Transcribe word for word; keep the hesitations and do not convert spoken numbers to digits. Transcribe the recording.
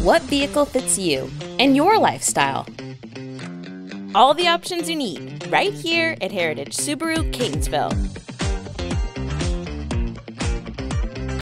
what vehicle fits you and your lifestyle. All the options you need right here at Heritage Subaru Catonsville.